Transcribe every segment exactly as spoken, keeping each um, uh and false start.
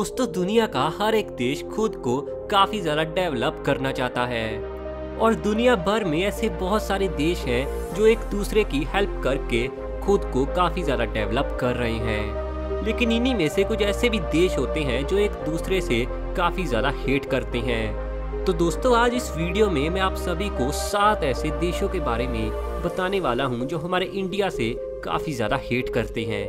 दोस्तों दुनिया का हर एक देश खुद को काफी ज्यादा डेवलप करना चाहता है और दुनिया भर में ऐसे बहुत सारे देश हैं जो एक दूसरे की हेल्प करके खुद को काफी ज्यादा डेवलप कर रहे हैं। लेकिन इन्हीं में से कुछ ऐसे भी देश होते हैं जो एक दूसरे से काफी ज्यादा हेट करते हैं। तो दोस्तों आज इस वीडियो में मैं आप सभी को सात ऐसे देशों के बारे में बताने वाला हूं जो हमारे इंडिया से काफी ज्यादा हेट करते हैं।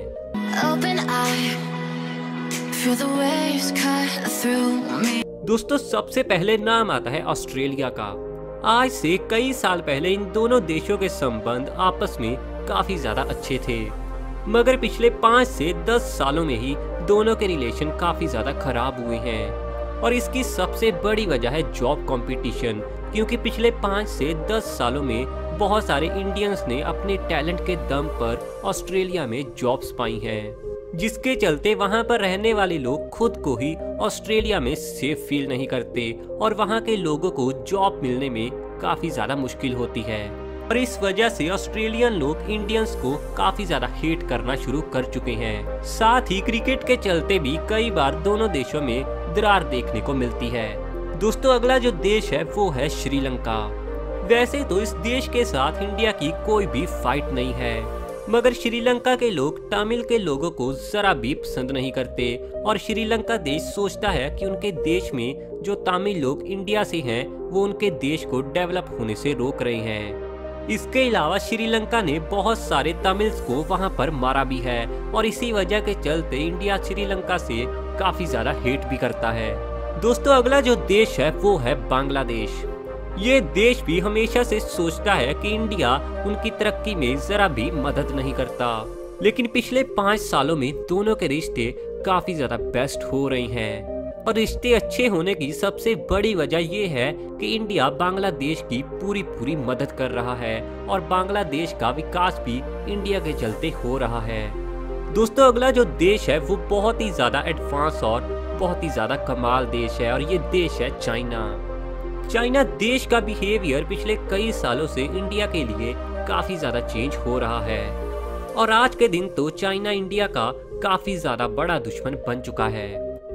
दोस्तों सबसे पहले नाम आता है ऑस्ट्रेलिया का। आज से कई साल पहले इन दोनों देशों के संबंध आपस में काफी ज्यादा अच्छे थे, मगर पिछले पाँच से दस सालों में ही दोनों के रिलेशन काफी ज्यादा खराब हुए हैं। और इसकी सबसे बड़ी वजह है जॉब कंपटीशन, क्योंकि पिछले पाँच से दस सालों में बहुत सारे इंडियंस ने अपने टैलेंट के दम पर ऑस्ट्रेलिया में जॉब्स पाई हैं, जिसके चलते वहां पर रहने वाले लोग खुद को ही ऑस्ट्रेलिया में सेफ फील नहीं करते और वहां के लोगों को जॉब मिलने में काफी ज्यादा मुश्किल होती है। और इस वजह से ऑस्ट्रेलियन लोग इंडियंस को काफी ज्यादा हेट करना शुरू कर चुके हैं। साथ ही क्रिकेट के चलते भी कई बार दोनों देशों में दरार देखने को मिलती है। दोस्तों अगला जो देश है वो है श्रीलंका। वैसे तो इस देश के साथ इंडिया की कोई भी फाइट नहीं है, मगर श्रीलंका के लोग तमिल के लोगों को जरा भी पसंद नहीं करते और श्रीलंका देश सोचता है कि उनके देश में जो तमिल लोग इंडिया से हैं वो उनके देश को डेवलप होने से रोक रहे हैं। इसके अलावा श्रीलंका ने बहुत सारे तमिल्स को वहां पर मारा भी है और इसी वजह के चलते इंडिया श्रीलंका से काफी ज्यादा हेट भी करता है। दोस्तों अगला जो देश है वो है बांग्लादेश। ये देश भी हमेशा से सोचता है कि इंडिया उनकी तरक्की में जरा भी मदद नहीं करता, लेकिन पिछले पाँच सालों में दोनों के रिश्ते काफी ज्यादा बेस्ट हो रहे हैं। और रिश्ते अच्छे होने की सबसे बड़ी वजह ये है कि इंडिया बांग्लादेश की पूरी पूरी मदद कर रहा है और बांग्लादेश का विकास भी इंडिया के चलते हो रहा है। दोस्तों अगला जो देश है वो बहुत ही ज्यादा एडवांस और बहुत ही ज्यादा कमाल देश है और ये देश है चाइना। चाइना देश का बिहेवियर पिछले कई सालों से इंडिया के लिए काफी ज्यादा चेंज हो रहा है और आज के दिन तो चाइना इंडिया का काफी ज्यादा बड़ा दुश्मन बन चुका है।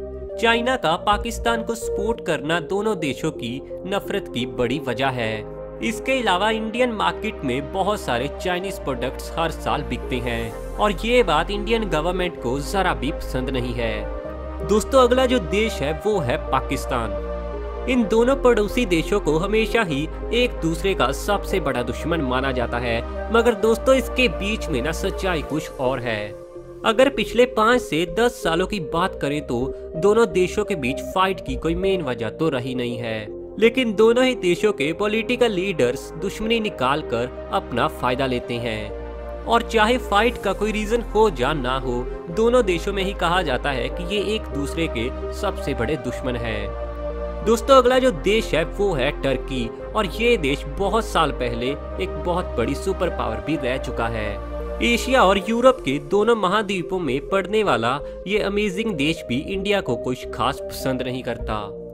चाइना का पाकिस्तान को सपोर्ट करना दोनों देशों की नफरत की बड़ी वजह है। इसके अलावा इंडियन मार्केट में बहुत सारे चाइनीज प्रोडक्ट्स हर साल बिकते हैं और ये बात इंडियन गवर्नमेंट को जरा भी पसंद नहीं है। दोस्तों अगला जो देश है वो है पाकिस्तान। इन दोनों पड़ोसी देशों को हमेशा ही एक दूसरे का सबसे बड़ा दुश्मन माना जाता है, मगर दोस्तों इसके बीच में ना सच्चाई कुछ और है। अगर पिछले पाँच से दस सालों की बात करें तो दोनों देशों के बीच फाइट की कोई मेन वजह तो रही नहीं है, लेकिन दोनों ही देशों के पॉलिटिकल लीडर्स दुश्मनी निकाल कर अपना फायदा लेते हैं। और चाहे फाइट का कोई रीजन हो या ना हो, दोनों देशों में ही कहा जाता है कि ये एक दूसरे के सबसे बड़े दुश्मन है। दोस्तों अगला जो देश है वो है टर्की और ये देश बहुत साल पहले एक बहुत बड़ी सुपर पावर भी रह चुका है। एशिया और यूरोप के दोनों महाद्वीपों में पड़ने वाला ये अमेजिंग देश भी इंडिया को कुछ खास पसंद नहीं करता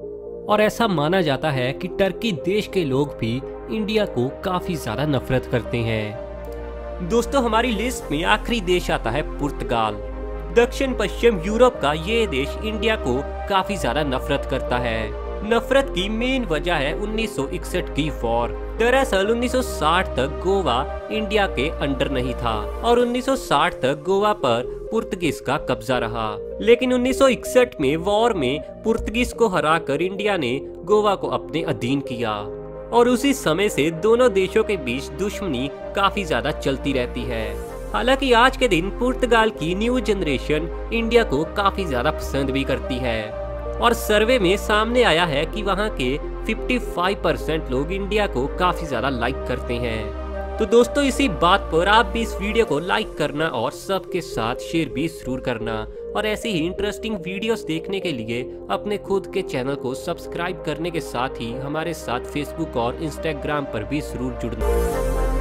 और ऐसा माना जाता है कि टर्की देश के लोग भी इंडिया को काफी ज्यादा नफरत करते हैं। दोस्तों हमारी लिस्ट में आखिरी देश आता है पुर्तगाल। दक्षिण पश्चिम यूरोप का ये देश इंडिया को काफी ज्यादा नफरत करता है। नफरत की मेन वजह है उन्नीस सौ इकसठ की वॉर। दरअसल उन्नीस सौ साठ तक गोवा इंडिया के अंडर नहीं था और उन्नीस सौ साठ तक गोवा पर पुर्तगीज का कब्जा रहा, लेकिन उन्नीस सौ इकसठ में वॉर में पुर्तगीज को हराकर इंडिया ने गोवा को अपने अधीन किया और उसी समय से दोनों देशों के बीच दुश्मनी काफी ज्यादा चलती रहती है। हालांकि आज के दिन पुर्तगाल की न्यू जनरेशन इंडिया को काफी ज्यादा पसंद भी करती है और सर्वे में सामने आया है कि वहां के पचपन परसेंट लोग इंडिया को काफी ज्यादा लाइक करते हैं। तो दोस्तों इसी बात पर आप भी इस वीडियो को लाइक करना और सबके साथ शेयर भी जरूर करना और ऐसे ही इंटरेस्टिंग वीडियोस देखने के लिए अपने खुद के चैनल को सब्सक्राइब करने के साथ ही हमारे साथ फेसबुक और इंस्टाग्राम पर भी जरूर जुड़ना।